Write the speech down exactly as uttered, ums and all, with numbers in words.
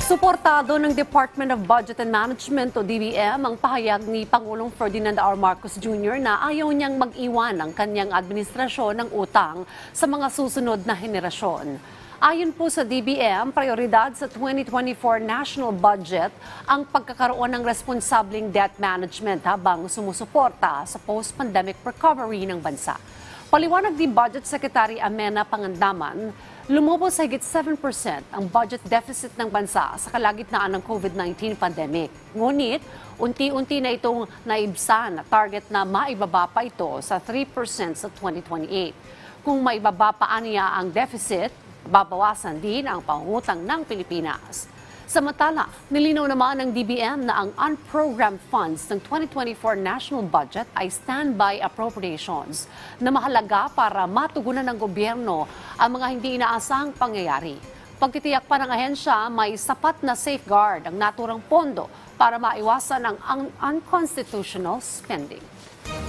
Suportado ng Department of Budget and Management o D B M ang pahayag ni Pangulong Ferdinand R. Marcos Junior na ayaw niyang mag-iwan ang kanyang administrasyon ng utang sa mga susunod na henerasyon. Ayon po sa D B M, prioridad sa twenty twenty-four national budget ang pagkakaroon ng responsableng debt management habang sumusuporta sa post-pandemic recovery ng bansa. Paliwanag ni Budget Secretary Amena Pangandaman, lumubos sa higit seven percent ang budget deficit ng bansa sa kalagitnaan ng COVID nineteen pandemic. Ngunit, unti-unti na itong naibsan na target na maibaba pa ito sa three percent sa twenty twenty-eight. Kung maibaba pa niya ang deficit, babawasan din ang pangungutang ng Pilipinas. Samantala, nilinaw naman ng D B M na ang unprogrammed funds ng twenty twenty-four national budget ay standby appropriations na mahalaga para matugunan ng gobyerno ang mga hindi inaasahang pangyayari. Pagtitiyak pa ng ahensya, may sapat na safeguard ang naturang pondo para maiwasan ang un- unconstitutional spending.